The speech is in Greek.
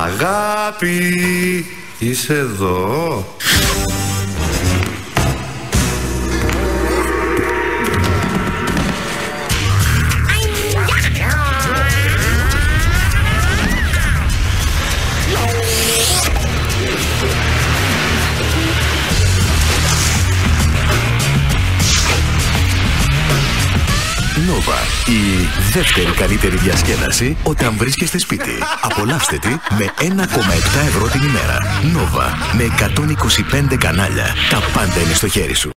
Αγάπη, είσαι εδώ? Nova, η δεύτερη καλύτερη διασκέδαση όταν βρίσκεστε σπίτι. Απολαύστε τη με 1,7 ευρώ την ημέρα. Nova, με 125 κανάλια. Τα πάντα είναι στο χέρι σου.